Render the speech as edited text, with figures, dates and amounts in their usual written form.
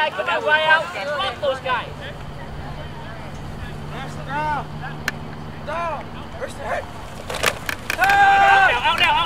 guy, come that way out. Block those guys. Down. Down. Where's the head? Out now, out now, out